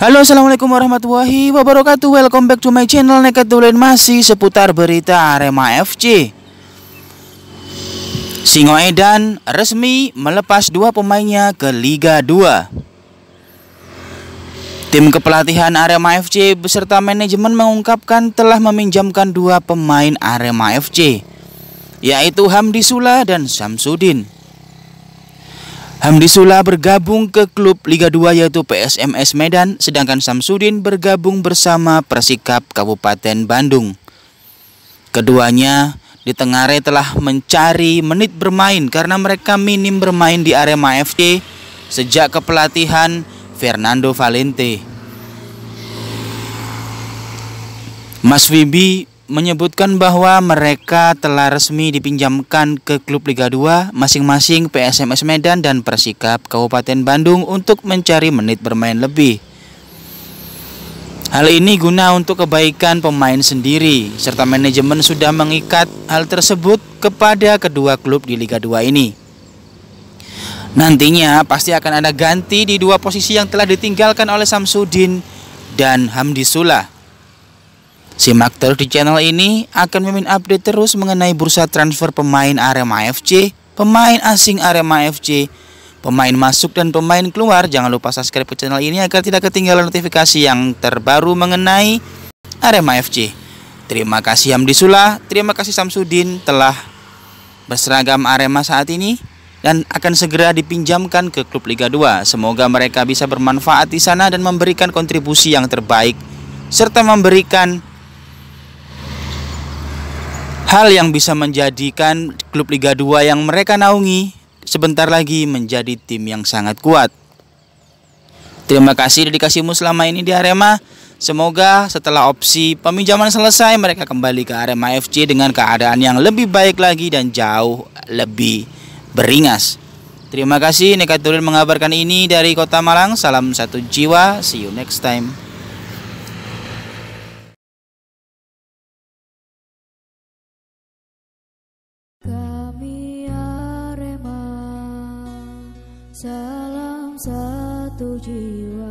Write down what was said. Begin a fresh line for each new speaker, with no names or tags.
Halo, assalamualaikum warahmatullahi wabarakatuh. Welcome back to my channel Nekat Tulen, masih seputar berita Arema FC. Singoedan resmi melepas 2 pemainnya ke Liga 2. Tim kepelatihan Arema FC beserta manajemen mengungkapkan telah meminjamkan 2 pemain Arema FC, yaitu Hamdi Sula dan Samsudin. Hamdi Sula bergabung ke klub Liga 2 yaitu PSMS Medan, sedangkan Samsudin bergabung bersama Persikap Kabupaten Bandung. Keduanya di Tengare telah mencari menit bermain karena mereka minim bermain di Arema FC sejak kepelatihan Fernando Valente. Mas Wibi menyebutkan bahwa mereka telah resmi dipinjamkan ke klub Liga 2 masing-masing PSMS Medan dan Persikap Kabupaten Bandung untuk mencari menit bermain lebih. Hal ini guna untuk kebaikan pemain sendiri, serta manajemen sudah mengikat hal tersebut kepada kedua klub di Liga 2 ini. Nantinya pasti akan ada ganti di 2 posisi yang telah ditinggalkan oleh Samsudin dan Hamdi Sula. Simak terus di channel ini, akan mimin update terus mengenai bursa transfer pemain Arema FC, pemain asing Arema FC, pemain masuk dan pemain keluar. Jangan lupa subscribe ke channel ini agar tidak ketinggalan notifikasi yang terbaru mengenai Arema FC. Terima kasih Hamdi Sula, terima kasih Samsudin telah berseragam Arema saat ini dan akan segera dipinjamkan ke klub Liga 2. Semoga mereka bisa bermanfaat di sana dan memberikan kontribusi yang terbaik serta memberikan hal yang bisa menjadikan klub Liga 2 yang mereka naungi sebentar lagi menjadi tim yang sangat kuat. Terima kasih dedikasimu selama ini di Arema. Semoga setelah opsi peminjaman selesai mereka kembali ke Arema FC dengan keadaan yang lebih baik lagi dan jauh lebih beringas. Terima kasih, Nekat Tulen mengabarkan ini dari Kota Malang. Salam satu jiwa, see you next time.
Kami Arema, salam satu jiwa.